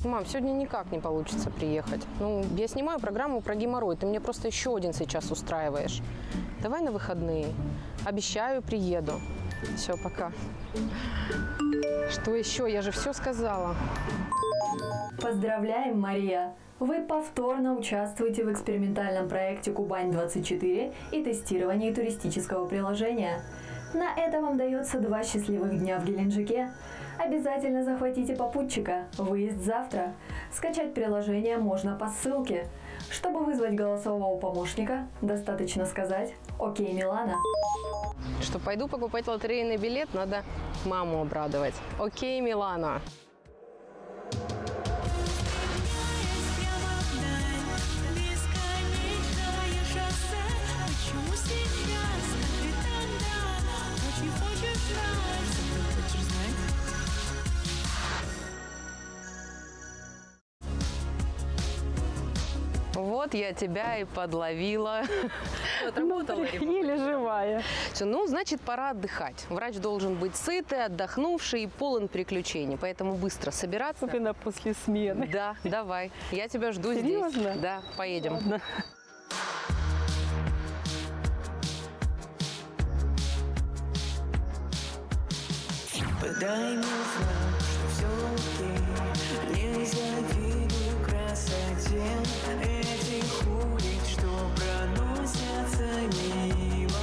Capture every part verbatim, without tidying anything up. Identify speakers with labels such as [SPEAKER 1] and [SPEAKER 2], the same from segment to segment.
[SPEAKER 1] Мам, сегодня никак не получится приехать. Ну, я снимаю программу про геморрой. Ты мне просто еще один сейчас устраиваешь. Давай на выходные. Обещаю, приеду. Все, пока. Что еще? Я же все сказала.
[SPEAKER 2] Поздравляем, Мария! Вы повторно участвуете в экспериментальном проекте «Кубань двадцать четыре» и тестировании туристического приложения. На это вам дается два счастливых дня в Геленджике. Обязательно захватите попутчика. Выезд завтра. Скачать приложение можно по ссылке. Чтобы вызвать голосового помощника, достаточно сказать «Окей, Милана».
[SPEAKER 1] Что, пойду покупать лотерейный билет? Надо маму обрадовать. Окей, Милана. Вот я тебя и подловила.
[SPEAKER 3] Отработала. Еле живая.
[SPEAKER 1] Все, ну, значит, пора отдыхать. Врач должен быть сытый, отдохнувший и полон приключений. Поэтому быстро собираться.
[SPEAKER 3] Особенно после смены.
[SPEAKER 1] Да, давай. Я тебя жду.
[SPEAKER 3] Серьезно?
[SPEAKER 1] Здесь. Да, поедем.
[SPEAKER 3] Ладно.
[SPEAKER 4] Подай мне знак, что все окей. Не завидую красоте этих улиц, что проносятся мимо.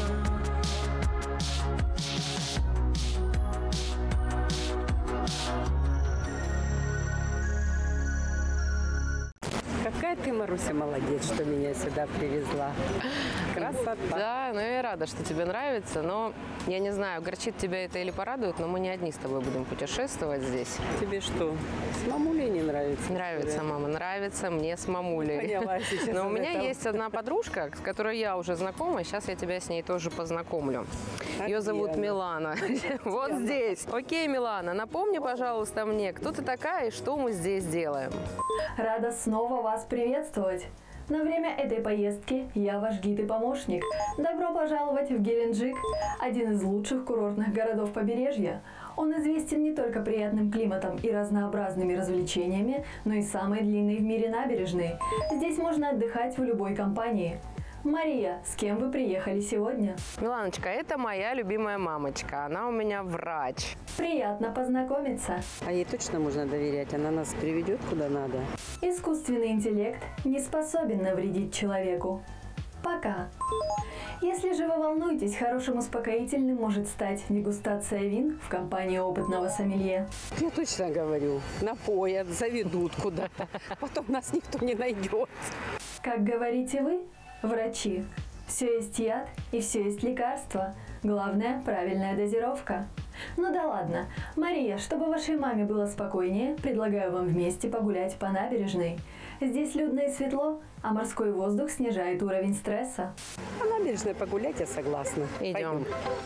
[SPEAKER 3] Какая ты, Маруся, молодец, что меня сюда привезла. Красота.
[SPEAKER 1] Да, ну я рада, что тебе нравится, но я не знаю, огорчит тебя это или порадует, но мы не одни с тобой будем путешествовать здесь.
[SPEAKER 3] Тебе что, с мамулей не нравится?
[SPEAKER 1] Нравится, мама, нравится мне с мамулей.
[SPEAKER 3] Поняла сейчас.
[SPEAKER 1] Но у меня
[SPEAKER 3] этом.
[SPEAKER 1] есть одна подружка, с которой я уже знакома, сейчас я тебя с ней тоже познакомлю.
[SPEAKER 3] А
[SPEAKER 1] Ее зовут
[SPEAKER 3] она?
[SPEAKER 1] Милана. Вот здесь. Окей, Милана, напомни, пожалуйста, мне, кто ты такая и что мы здесь делаем.
[SPEAKER 2] Рада снова вас приветствовать! На время этой поездки я ваш гид и помощник. Добро пожаловать в Геленджик, один из лучших курортных городов побережья. Он известен не только приятным климатом и разнообразными развлечениями, но и самой длинной в мире набережной. Здесь можно отдыхать в любой компании. Мария, с кем вы приехали сегодня?
[SPEAKER 1] Миланочка, это моя любимая мамочка. Она у меня врач.
[SPEAKER 2] Приятно познакомиться.
[SPEAKER 3] А ей точно можно доверять? Она нас приведет куда надо?
[SPEAKER 2] Искусственный интеллект не способен навредить человеку. Пока. Если же вы волнуетесь, хорошим успокоительным может стать дегустация вин в компании опытного сомелье.
[SPEAKER 3] Я точно говорю, напоят, заведут куда-то. Потом нас никто не найдет.
[SPEAKER 2] Как говорите вы, врачи, все есть яд и все есть лекарство. Главное – правильная дозировка. Ну да ладно. Мария, чтобы вашей маме было спокойнее, предлагаю вам вместе погулять по набережной. Здесь людно и светло, а морской воздух снижает уровень стресса.
[SPEAKER 3] По набережной погулять я согласна.
[SPEAKER 1] Идем.
[SPEAKER 3] Пойдем.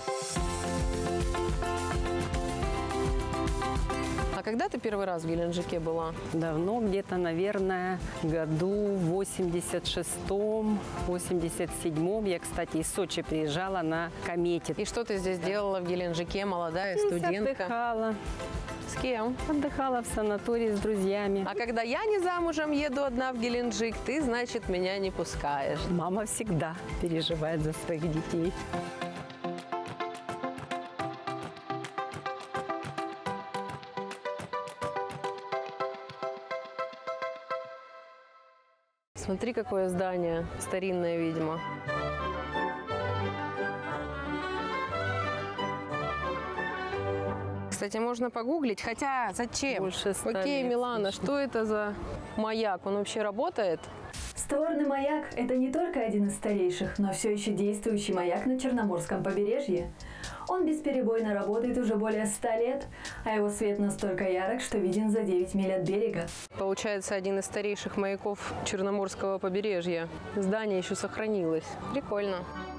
[SPEAKER 1] А когда ты первый раз в Геленджике была?
[SPEAKER 3] Давно, где-то, наверное, году в восемьдесят шестом, восемьдесят седьмом. Я, кстати, из Сочи приезжала на комете.
[SPEAKER 1] И что ты здесь делала в Геленджике, молодая студентка?
[SPEAKER 3] Отдыхала.
[SPEAKER 1] С кем?
[SPEAKER 3] Отдыхала в санатории с друзьями.
[SPEAKER 1] А когда я не замужем еду одна в Геленджик, ты, значит, меня не пускаешь.
[SPEAKER 3] Мама всегда переживает за своих детей.
[SPEAKER 1] Смотри, какое здание, старинное, видимо. Кстати, можно погуглить, хотя зачем?
[SPEAKER 3] Больше ста
[SPEAKER 1] Окей,
[SPEAKER 3] лет,
[SPEAKER 1] Милана,
[SPEAKER 3] слушай.
[SPEAKER 1] что это за маяк? Он вообще работает?
[SPEAKER 2] Створный маяк – это не только один из старейших, но все еще действующий маяк на Черноморском побережье. Он бесперебойно работает уже более ста лет, а его свет настолько ярок, что виден за девять миль от берега.
[SPEAKER 1] Получается, один из старейших маяков Черноморского побережья. Здание еще сохранилось. Прикольно.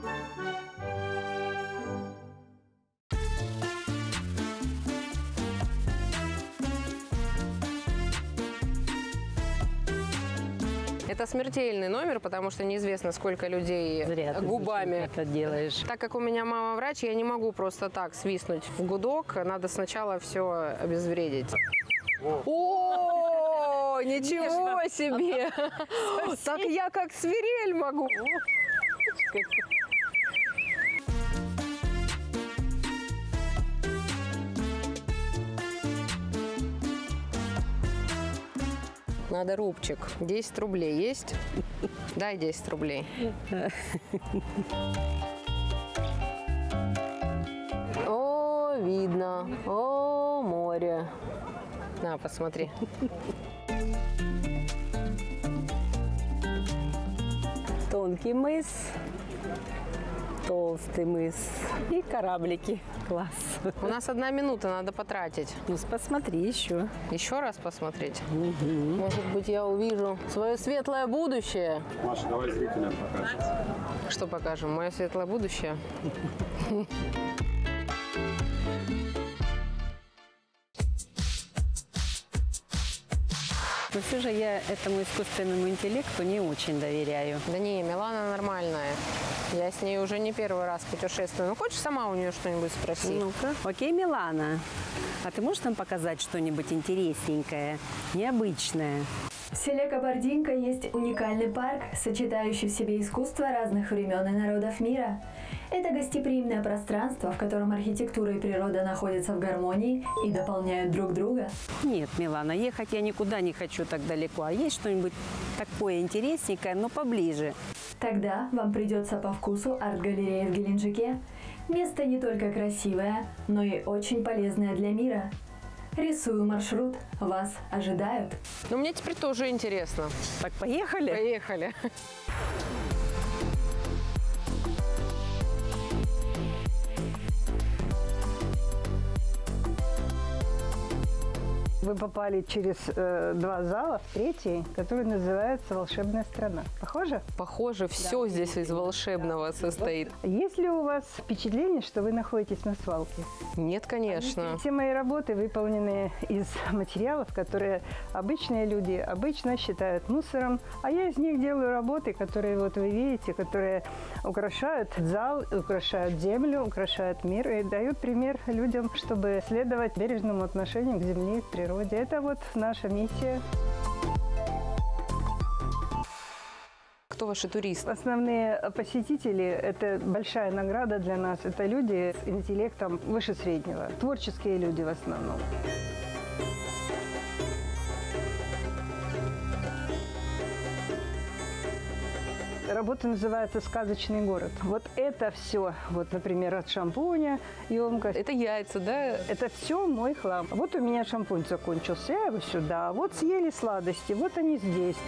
[SPEAKER 1] Это смертельный номер, потому что неизвестно, сколько людей
[SPEAKER 3] Зря ты
[SPEAKER 1] губами
[SPEAKER 3] это делаешь.
[SPEAKER 1] Так как у меня мама врач, я не могу просто так свистнуть в гудок. Надо сначала все обезвредить. О, О, ничего себе! Так я как свирель могу. Надо рубчик. десять рублей есть? Дай десять рублей. О, видно. О, море. На, посмотри.
[SPEAKER 3] Тонкий мыс, толстый мыс и кораблики. Класс.
[SPEAKER 1] У нас одна минута, надо потратить.
[SPEAKER 3] Ну, посмотри еще.
[SPEAKER 1] Еще раз посмотреть? Угу. Может быть, я увижу свое светлое будущее.
[SPEAKER 5] Маша, давай зрителям покажем.
[SPEAKER 1] Что покажем? Мое светлое будущее?
[SPEAKER 3] Но все же я этому искусственному интеллекту не очень доверяю.
[SPEAKER 1] Да не, Милана нормальная. Я с ней уже не первый раз путешествую. Ну, хочешь сама у нее что-нибудь спроси?
[SPEAKER 3] Ну-ка. Окей, Милана, а ты можешь нам показать что-нибудь интересненькое, необычное?
[SPEAKER 2] В селе Кабардинка есть уникальный парк, сочетающий в себе искусство разных времен и народов мира. Это гостеприимное пространство, в котором архитектура и природа находятся в гармонии и дополняют друг друга.
[SPEAKER 3] Нет, Милана, ехать я никуда не хочу так далеко. А есть что-нибудь такое интересненькое, но поближе?
[SPEAKER 2] Тогда вам придется по вкусу арт-галерея в Геленджике. Место не только красивое, но и очень полезное для мира. Рисую маршрут, вас ожидают.
[SPEAKER 1] Ну, мне теперь тоже интересно.
[SPEAKER 3] Так, поехали?
[SPEAKER 1] Поехали.
[SPEAKER 6] Вы попали через э, два зала в третий, который называется «Волшебная страна». Похоже?
[SPEAKER 1] Похоже, все здесь из волшебного состоит.
[SPEAKER 6] Есть ли у вас впечатление, что вы находитесь на свалке?
[SPEAKER 1] Нет, конечно.
[SPEAKER 6] Все мои работы выполнены из материалов, которые обычные люди обычно считают мусором, а я из них делаю работы, которые вот вы видите, которые украшают зал, украшают землю, украшают мир и дают пример людям, чтобы следовать бережному отношению к земле и к природе. Это вот наша миссия.
[SPEAKER 1] Кто ваши туристы?
[SPEAKER 6] Основные посетители – это большая награда для нас. Это люди с интеллектом выше среднего. Творческие люди в основном. Работа называется «Сказочный город». Вот это все, вот, например, от шампуня, емкость.
[SPEAKER 1] Это яйца, да?
[SPEAKER 6] Это все мой хлам. Вот у меня шампунь закончился, я его сюда. Вот съели сладости, вот они здесь.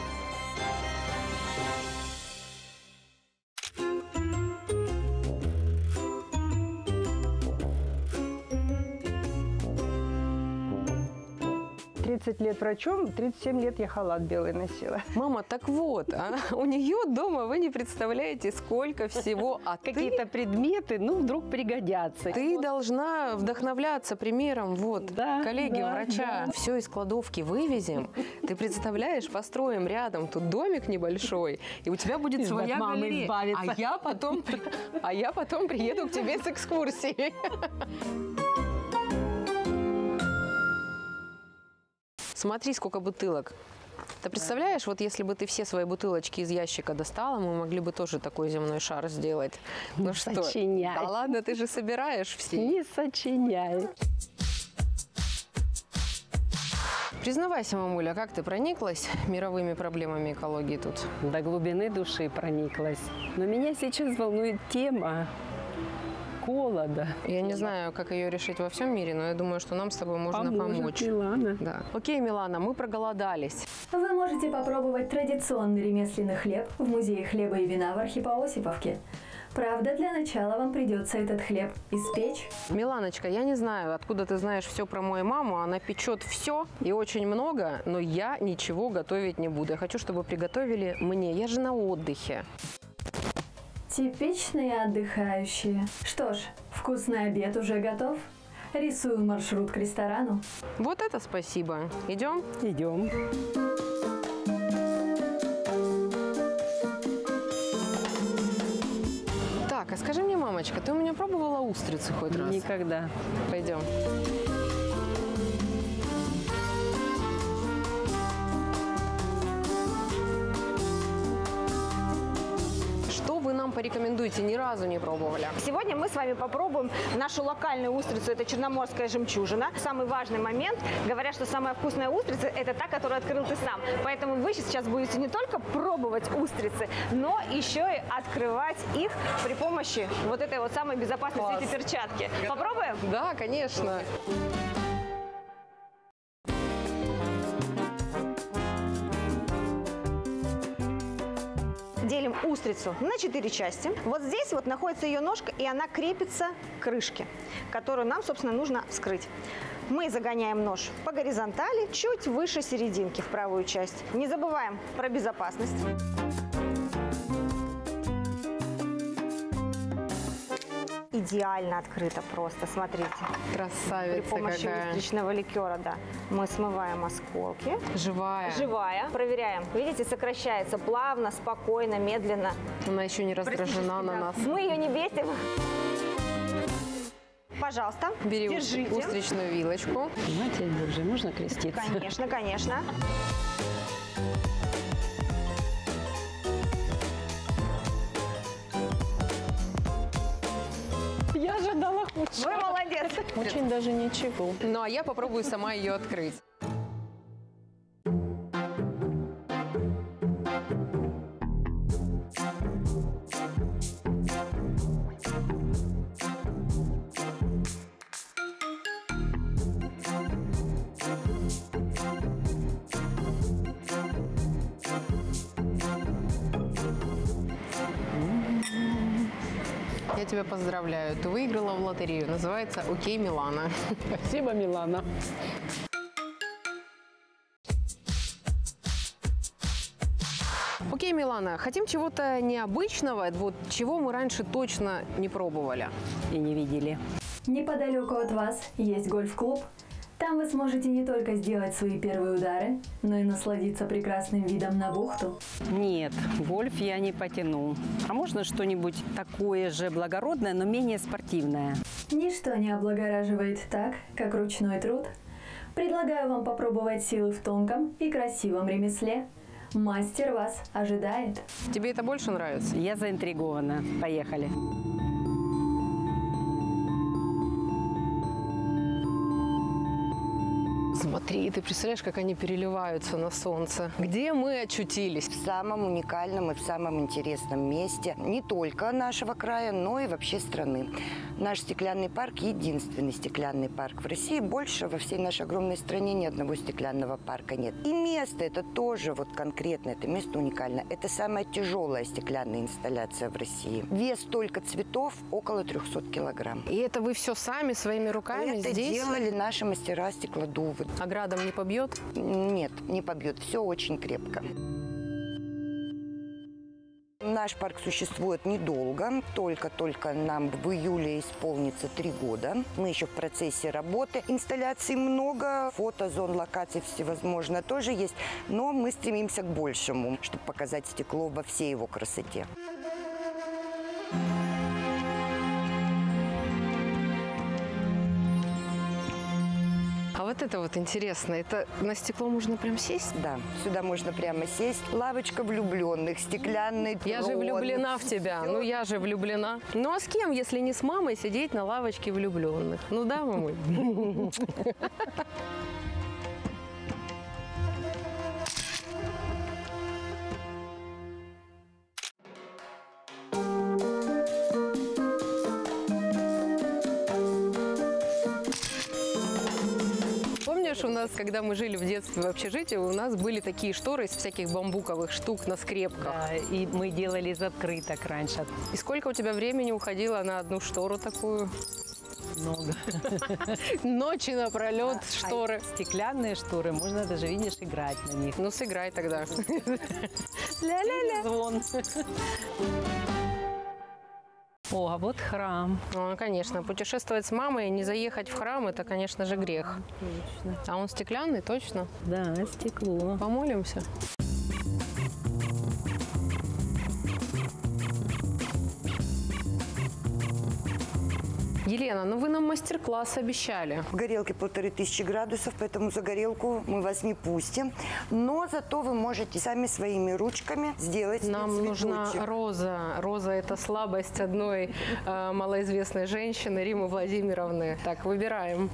[SPEAKER 6] тридцать лет врачом, тридцать семь лет я халат белый носила.
[SPEAKER 1] Мама, так вот, она, у нее дома, вы не представляете, сколько всего. А
[SPEAKER 3] какие-то
[SPEAKER 1] ты,
[SPEAKER 3] предметы, ну, вдруг пригодятся.
[SPEAKER 1] Ты должна вдохновляться примером, вот,
[SPEAKER 3] да,
[SPEAKER 1] коллеги
[SPEAKER 3] да,
[SPEAKER 1] врача.
[SPEAKER 3] Да.
[SPEAKER 1] Все из кладовки вывезем. Ты представляешь, построим рядом тут домик небольшой, и у тебя будет своя галерея. А я потом, а я потом приеду к тебе с экскурсией. Смотри, сколько бутылок. Ты представляешь, вот если бы ты все свои бутылочки из ящика достала, мы могли бы тоже такой земной шар сделать. Ну что?
[SPEAKER 3] Сочиняй.
[SPEAKER 1] Да ладно, ты же собираешь все.
[SPEAKER 3] Не сочиняй.
[SPEAKER 1] Признавайся, мамуля, как ты прониклась мировыми проблемами экологии тут?
[SPEAKER 3] До глубины души прониклась. Но меня сейчас волнует тема голода.
[SPEAKER 1] Я не знаю, как ее решить во всем мире, но я думаю, что нам с тобой можно
[SPEAKER 3] Поможет,
[SPEAKER 1] помочь.
[SPEAKER 3] Милана.
[SPEAKER 1] Да. Окей, Милана, мы проголодались.
[SPEAKER 2] Вы можете попробовать традиционный ремесленный хлеб в Музее хлеба и вина в Архипоосиповке. Правда, для начала вам придется этот хлеб испечь.
[SPEAKER 1] Миланочка, я не знаю, откуда ты знаешь все про мою маму. Она печет все и очень много, но я ничего готовить не буду. Я хочу, чтобы приготовили мне. Я же на отдыхе.
[SPEAKER 2] Типичные отдыхающие. Что ж, вкусный обед уже готов. Рисую маршрут к ресторану.
[SPEAKER 1] Вот это спасибо. Идем?
[SPEAKER 3] Идем.
[SPEAKER 1] Так, а скажи мне, мамочка, ты у меня пробовала устрицы хоть раз?
[SPEAKER 3] Никогда.
[SPEAKER 1] Пойдем. порекомендуете? Ни разу не пробовали.
[SPEAKER 7] Сегодня мы с вами попробуем нашу локальную устрицу. Это черноморская жемчужина. Самый важный момент. Говорят, что самая вкусная устрица – это та, которую открыл ты сам. Поэтому вы сейчас будете не только пробовать устрицы, но еще и открывать их при помощи вот этой вот самой безопасной в свете перчатки. Попробуем?
[SPEAKER 1] Да, конечно.
[SPEAKER 7] Делим устрицу на четыре части. Вот здесь вот находится ее ножка, и она крепится к крышке, которую нам, собственно, нужно вскрыть. Мы загоняем нож по горизонтали, чуть выше серединки, в правую часть. Не забываем про безопасность. Идеально открыто просто, смотрите.
[SPEAKER 1] Красавица
[SPEAKER 7] При помощи
[SPEAKER 1] какая.
[SPEAKER 7] устричного ликера, да. Мы смываем осколки.
[SPEAKER 1] Живая.
[SPEAKER 7] Живая. Проверяем. Видите, сокращается плавно, спокойно, медленно.
[SPEAKER 1] Она еще не раздражена на нас.
[SPEAKER 7] Мы ее не бесим. Пожалуйста,
[SPEAKER 1] Бери
[SPEAKER 7] держите.
[SPEAKER 1] устричную вилочку.
[SPEAKER 3] Матерь Божия, можно креститься?
[SPEAKER 7] Конечно, конечно.
[SPEAKER 3] Я ожидала худшего.
[SPEAKER 7] Вы молодец.
[SPEAKER 3] Очень даже ничего.
[SPEAKER 1] Ну, а я попробую сама ее открыть. Я тебя поздравляю. Ты выиграла в лотерею. Называется «Окей, Милана».
[SPEAKER 3] Спасибо, Милана.
[SPEAKER 1] Окей, Милана, хотим чего-то необычного, вот чего мы раньше точно не пробовали.
[SPEAKER 3] И не видели.
[SPEAKER 2] Неподалеку от вас есть гольф-клуб. Там вы сможете не только сделать свои первые удары, но и насладиться прекрасным видом на бухту.
[SPEAKER 3] Нет, гольф я не потяну. А можно что-нибудь такое же благородное, но менее спортивное?
[SPEAKER 2] Ничто не облагораживает так, как ручной труд. Предлагаю вам попробовать силы в тонком и красивом ремесле. Мастер вас ожидает.
[SPEAKER 1] Тебе это больше нравится?
[SPEAKER 3] Я заинтригована. Поехали.
[SPEAKER 1] Смотри, ты представляешь, как они переливаются на солнце. Где мы очутились?
[SPEAKER 8] В самом уникальном и в самом интересном месте не только нашего края, но и вообще страны. Наш стеклянный парк – единственный стеклянный парк в России. Больше во всей нашей огромной стране ни одного стеклянного парка нет. И место это тоже вот конкретно, это место уникально. Это самая тяжелая стеклянная инсталляция в России. Вес только цветов около трёхсот килограмм.
[SPEAKER 1] И это вы все сами, своими руками
[SPEAKER 8] Это
[SPEAKER 1] здесь?
[SPEAKER 8] делали наши мастера стеклодувы.
[SPEAKER 1] А градом не побьет?
[SPEAKER 8] Нет, не побьет. Все очень крепко. Наш парк существует недолго, только-только нам в июле исполнится три года. Мы еще в процессе работы. Инсталляций много, фото, зон, локаций всевозможно тоже есть, но мы стремимся к большему, чтобы показать стекло во всей его красоте.
[SPEAKER 1] А вот это вот интересно, это на стекло можно прям сесть?
[SPEAKER 8] Да, сюда можно прямо сесть. Лавочка влюбленных, стеклянный трон.
[SPEAKER 1] Я же влюблена в тебя,
[SPEAKER 8] Всё.
[SPEAKER 1] ну я же влюблена. Ну а с кем, если не с мамой, сидеть на лавочке влюбленных? Ну да, мамуль? Помнишь, у нас, когда мы жили в детстве в общежитии, у нас были такие шторы из всяких бамбуковых штук на скрепках.
[SPEAKER 3] Да, и мы делали из открыток раньше.
[SPEAKER 1] И сколько у тебя времени уходило на одну штору такую?
[SPEAKER 3] Много.
[SPEAKER 1] Ночи напролет шторы.
[SPEAKER 3] А стеклянные шторы, можно даже, видишь, играть на них.
[SPEAKER 1] Ну, сыграй тогда.
[SPEAKER 3] Ля-ля-ля. Звон. О, а вот храм.
[SPEAKER 1] Ну, конечно, путешествовать с мамой и не заехать в храм – это, конечно же, грех.
[SPEAKER 3] Точно.
[SPEAKER 1] А он стеклянный, точно?
[SPEAKER 3] Да, стекло.
[SPEAKER 1] Помолимся. Елена, ну вы нам мастер-класс обещали.
[SPEAKER 8] В горелке полторы тысячи градусов, поэтому за горелку мы вас не пустим. Но зато вы можете сами своими ручками сделать
[SPEAKER 1] Нам нужна
[SPEAKER 8] цветочек.
[SPEAKER 1] роза. Роза – это слабость одной э, малоизвестной женщины, Римы Владимировны. Так, выбираем.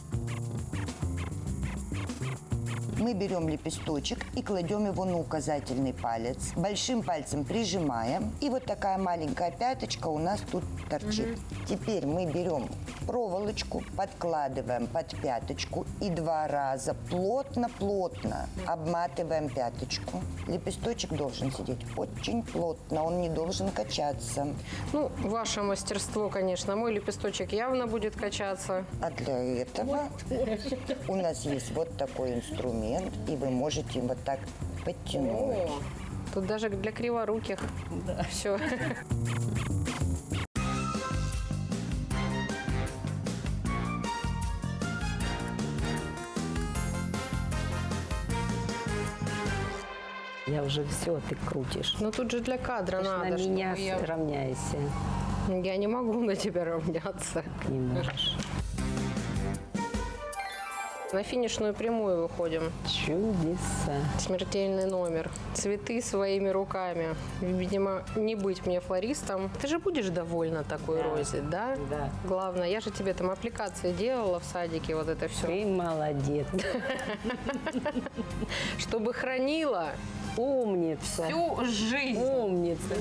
[SPEAKER 8] Мы берем лепесточек и кладем его на указательный палец. Большим пальцем прижимаем. И вот такая маленькая пяточка у нас тут торчит. Угу. Теперь мы берем проволочку, подкладываем под пяточку и два раза плотно-плотно обматываем пяточку. Лепесточек должен сидеть очень плотно, он не должен качаться.
[SPEAKER 1] Ну, ваше мастерство, конечно. Мой лепесточек явно будет качаться.
[SPEAKER 8] А для этого у нас есть вот такой инструмент. И вы можете вот так подтянуть.
[SPEAKER 1] О, тут даже для криворуких. Да. Все.
[SPEAKER 3] Я уже все, ты крутишь.
[SPEAKER 1] Ну тут же для кадра
[SPEAKER 3] Ты ж
[SPEAKER 1] надо.
[SPEAKER 3] на меня
[SPEAKER 1] я...
[SPEAKER 3] равняйся.
[SPEAKER 1] Я не могу на тебя равняться.
[SPEAKER 3] Не можешь.
[SPEAKER 1] На финишную прямую выходим.
[SPEAKER 3] Чудеса.
[SPEAKER 1] Смертельный номер. Цветы своими руками. Видимо, не быть мне флористом. Ты же будешь довольна такой
[SPEAKER 3] Да.
[SPEAKER 1] розе, да?
[SPEAKER 3] Да.
[SPEAKER 1] Главное, я же тебе там аппликации делала в садике, вот это все.
[SPEAKER 3] Ты молодец.
[SPEAKER 1] Чтобы хранила
[SPEAKER 3] Умница.
[SPEAKER 1] всю жизнь.
[SPEAKER 3] Умница.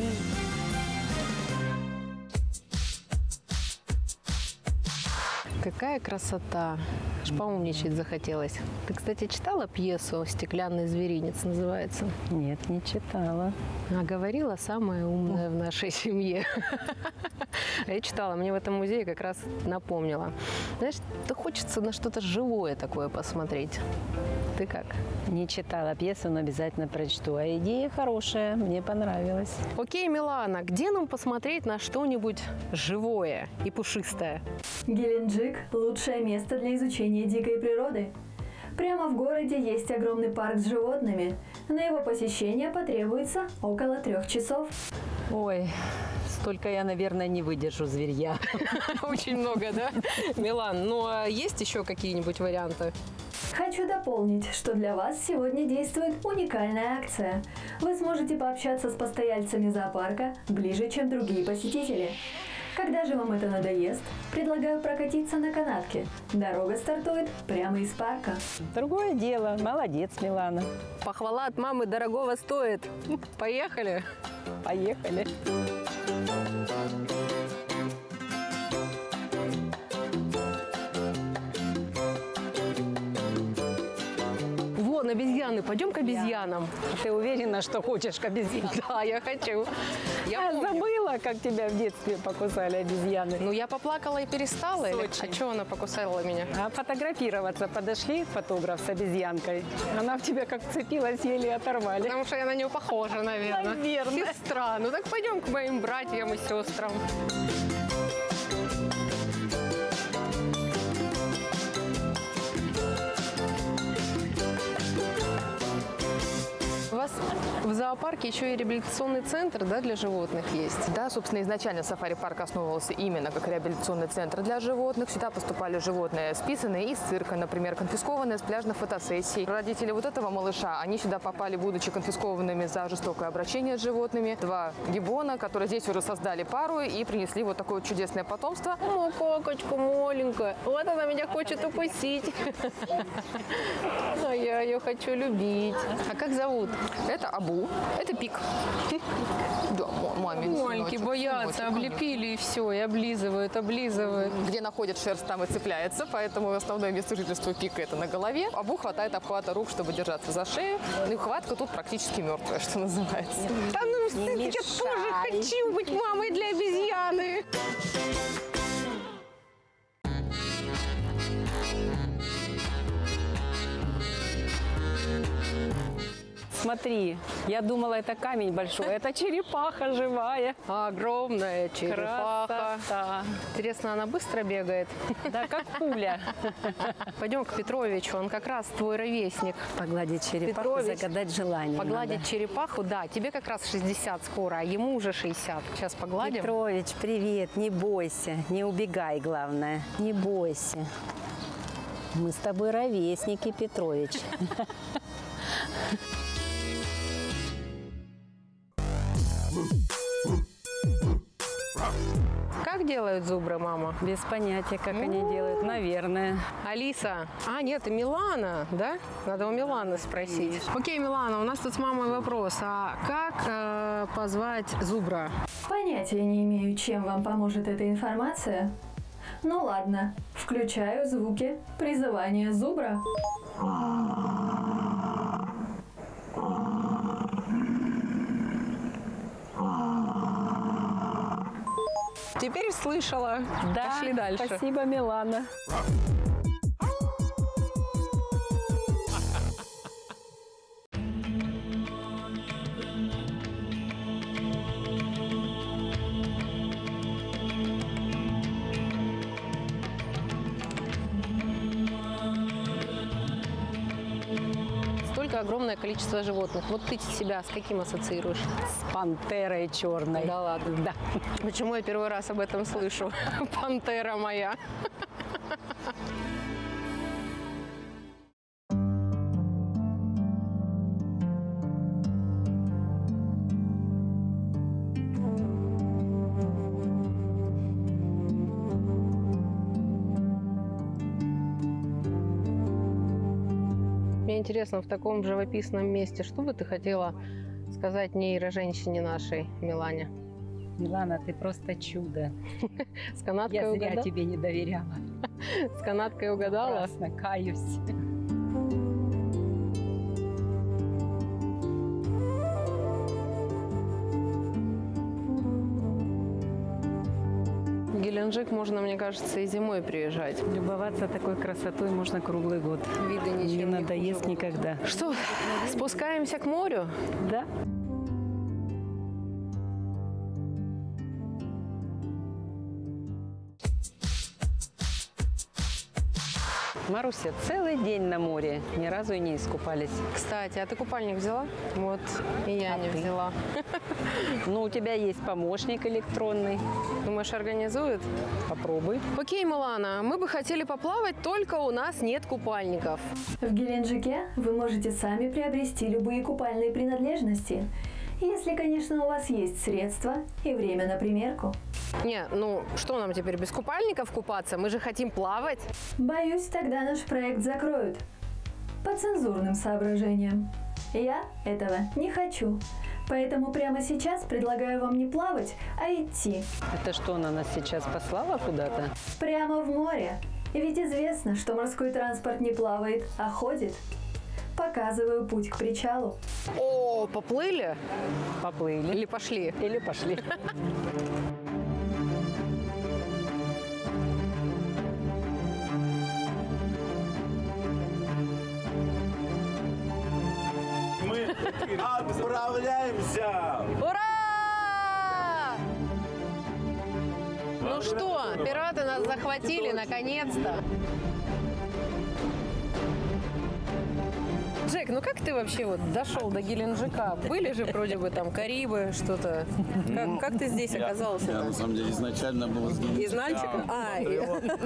[SPEAKER 1] Какая красота. Аж поумничать захотелось. Ты, кстати, читала пьесу «Стеклянный зверинец» называется?
[SPEAKER 3] Нет, не читала.
[SPEAKER 1] А говорила самая умная в нашей семье. Я читала, мне в этом музее как раз напомнила. Знаешь, то хочется на что-то живое такое посмотреть. Ты как?
[SPEAKER 3] Не читала пьесу, но обязательно прочту. А идея хорошая, мне понравилась.
[SPEAKER 1] Окей, Милана, где нам посмотреть на что-нибудь живое и пушистое?
[SPEAKER 2] Геленджик – лучшее место для изучения дикой природы. Прямо в городе есть огромный парк с животными. На его посещение потребуется около трех часов.
[SPEAKER 3] Ой, столько я, наверное, не выдержу зверья.
[SPEAKER 1] Очень много, да? Милан, ну а есть еще какие-нибудь варианты?
[SPEAKER 2] Хочу дополнить, что для вас сегодня действует уникальная акция. Вы сможете пообщаться с постояльцами зоопарка ближе, чем другие посетители. Когда же вам это надоест, предлагаю прокатиться на канатке. Дорога стартует прямо из парка.
[SPEAKER 3] Другое дело. Молодец, Милана.
[SPEAKER 1] Похвала от мамы дорогого стоит. Поехали?
[SPEAKER 3] Поехали.
[SPEAKER 1] Вон обезьяны, пойдем к обезьянам.
[SPEAKER 3] Ты уверена, что хочешь к обезьянам?
[SPEAKER 1] Да, я хочу. Я
[SPEAKER 3] Я
[SPEAKER 1] помню.
[SPEAKER 3] забыла, как тебя в детстве покусали обезьяны.
[SPEAKER 1] Ну, я поплакала и перестала. Или...
[SPEAKER 3] Сочи.
[SPEAKER 1] А что она покусала меня?
[SPEAKER 3] А фотографироваться подошли фотограф с обезьянкой. Она в тебя как вцепилась, еле оторвали.
[SPEAKER 1] Потому что я на нее похожа, наверное.
[SPEAKER 3] Наверное.
[SPEAKER 1] Сестра. Ну так пойдем к моим братьям и сестрам. У вас в зоопарке еще и реабилитационный центр, да, для животных есть?
[SPEAKER 9] Да, собственно, изначально сафари-парк основывался именно как реабилитационный центр для животных. Сюда поступали животные, списанные из цирка, например, конфискованные с пляжных фотосессий. Родители вот этого малыша, они сюда попали, будучи конфискованными за жестокое обращение с животными. Два гиббона, которые здесь уже создали пару и принесли вот такое вот чудесное потомство.
[SPEAKER 1] О, кокочка маленькая. Вот она меня хочет укусить. А я ее хочу любить. А как зовут?
[SPEAKER 9] Это Абу, это Пик. Да, мамин
[SPEAKER 1] Маленькие
[SPEAKER 9] сыночек,
[SPEAKER 1] боятся,
[SPEAKER 9] сыночек.
[SPEAKER 1] облепили и все, и облизывают, облизывают.
[SPEAKER 9] Где находит шерсть, там и цепляется, поэтому основное место жительства Пика – это на голове. Абу хватает обхвата рук, чтобы держаться за шею. Ну и хватка тут практически мертвая, что называется.
[SPEAKER 1] Да ну, я тоже хочу быть мамой для обезьяны.
[SPEAKER 3] Смотри, я думала, это камень большой, это черепаха живая.
[SPEAKER 1] Огромная черепаха.
[SPEAKER 3] Красота.
[SPEAKER 1] Интересно, она быстро бегает?
[SPEAKER 3] Да, как пуля.
[SPEAKER 1] Пойдем к Петровичу, он как раз твой ровесник.
[SPEAKER 3] Погладить черепаху,
[SPEAKER 1] Петрович,
[SPEAKER 3] загадать желание.
[SPEAKER 1] Погладить
[SPEAKER 3] надо.
[SPEAKER 1] черепаху, да, тебе как раз шестьдесят скоро, а ему уже шестьдесят. Сейчас погладим.
[SPEAKER 3] Петрович, привет, не бойся, не убегай, главное, не бойся. Мы с тобой ровесники, Петрович.
[SPEAKER 1] Как делают зубры, мама?
[SPEAKER 3] Без понятия, как они делают, наверное.
[SPEAKER 1] Алиса. А, нет, и Милана, да? Надо у Миланы спросить. Окей, Милана, у нас тут с мамой вопрос. А как э, позвать зубра?
[SPEAKER 2] Понятия не имею, чем вам поможет эта информация. Ну ладно, включаю звуки призывания зубра.
[SPEAKER 1] Теперь слышала.
[SPEAKER 3] Да,
[SPEAKER 1] Пошли дальше.
[SPEAKER 3] Спасибо, Милана.
[SPEAKER 1] Столько огромное количество животных. Вот ты себя с каким ассоциируешь?
[SPEAKER 3] С пантерой черной.
[SPEAKER 1] Да ладно.
[SPEAKER 3] Да.
[SPEAKER 1] Почему я первый раз об этом слышу? Пантера моя. Мне интересно, в таком живописном месте, что бы ты хотела сказать нейроженщине нашей, Милане?
[SPEAKER 3] Милана, ты просто чудо.
[SPEAKER 1] С канаткой
[SPEAKER 3] Я зря
[SPEAKER 1] угадала?
[SPEAKER 3] тебе не доверяла.
[SPEAKER 1] С канаткой угадала?
[SPEAKER 3] Ужасно, каюсь.
[SPEAKER 1] В Геленджик можно, мне кажется, и зимой приезжать.
[SPEAKER 3] Любоваться такой красотой можно круглый год.
[SPEAKER 1] Виды ничем
[SPEAKER 3] Не
[SPEAKER 1] не
[SPEAKER 3] надоест
[SPEAKER 1] хуже.
[SPEAKER 3] никогда.
[SPEAKER 1] Что, спускаемся к морю?
[SPEAKER 3] Да? Маруся, целый день на море, ни разу и не искупались.
[SPEAKER 1] Кстати, а ты купальник взяла? Вот, и я
[SPEAKER 3] А
[SPEAKER 1] не
[SPEAKER 3] ты?
[SPEAKER 1] взяла.
[SPEAKER 3] Ну, у тебя есть помощник электронный.
[SPEAKER 1] Думаешь, организуют?
[SPEAKER 3] Попробуй.
[SPEAKER 1] Окей, Милана, мы бы хотели поплавать, только у нас нет купальников.
[SPEAKER 2] В Геленджике вы можете сами приобрести любые купальные принадлежности, если, конечно, у вас есть средства и время на примерку.
[SPEAKER 1] Не, ну что нам теперь без купальников купаться? Мы же хотим плавать.
[SPEAKER 2] Боюсь, тогда наш проект закроют. По цензурным соображениям. Я этого не хочу. Поэтому прямо сейчас предлагаю вам не плавать, а идти.
[SPEAKER 3] Это что, она нас сейчас послала куда-то?
[SPEAKER 2] Прямо в море. Ведь известно, что морской транспорт не плавает, а ходит. Показываю путь к причалу.
[SPEAKER 1] О, поплыли?
[SPEAKER 3] Поплыли.
[SPEAKER 1] Или пошли?
[SPEAKER 3] Или пошли.
[SPEAKER 10] Мы отправляемся!
[SPEAKER 1] Ура! Ну что, пираты нас захватили наконец-то. Джек, ну как ты вообще вот дошел до Геленджика? Были же вроде бы там Карибы, что-то. Как, как ты здесь
[SPEAKER 10] Я,
[SPEAKER 1] оказался?
[SPEAKER 10] я на самом деле изначально был из Геленджика.
[SPEAKER 1] Из Нальчика? А, и-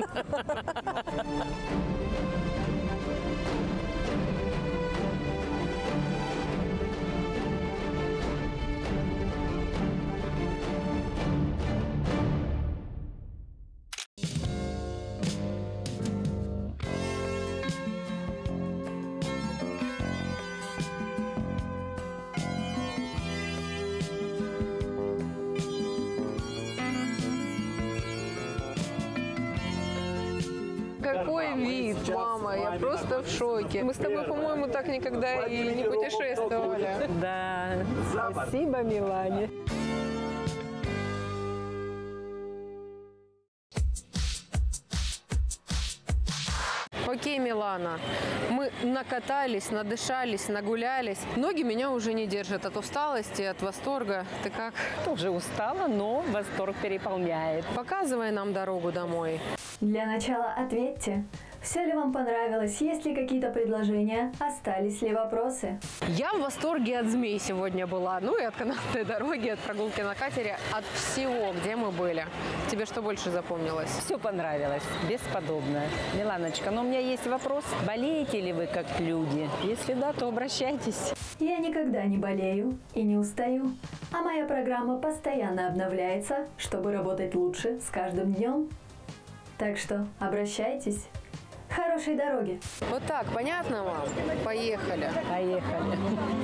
[SPEAKER 1] Какой вид, мама, я просто в шоке. Мы с тобой, по-моему, так никогда и не путешествовали.
[SPEAKER 3] Да, спасибо, Милане.
[SPEAKER 1] Окей, Милана, мы накатались, надышались, нагулялись. Ноги меня уже не держат от усталости, от восторга. Ты как?
[SPEAKER 3] Тоже устала, но восторг переполняет.
[SPEAKER 1] Показывай нам дорогу домой.
[SPEAKER 2] Для начала ответьте. Все ли вам понравилось? Есть ли какие-то предложения? Остались ли вопросы?
[SPEAKER 1] Я в восторге от змей сегодня была. Ну и от канатной дороги, от прогулки на катере, от всего, где мы были. Тебе что больше запомнилось?
[SPEAKER 3] Все понравилось, бесподобно. Миланочка, но у меня есть вопрос. Болеете ли вы как люди? Если да, то обращайтесь.
[SPEAKER 2] Я никогда не болею и не устаю, а моя программа постоянно обновляется, чтобы работать лучше с каждым днем. Так что обращайтесь. Хорошей дороги!
[SPEAKER 1] Вот так, понятно вам? Поехали.
[SPEAKER 3] Поехали.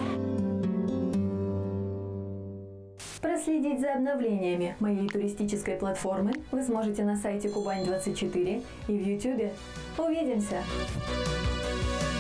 [SPEAKER 2] Проследить за обновлениями моей туристической платформы вы сможете на сайте Кубань двадцать четыре и в Ютубе. Увидимся!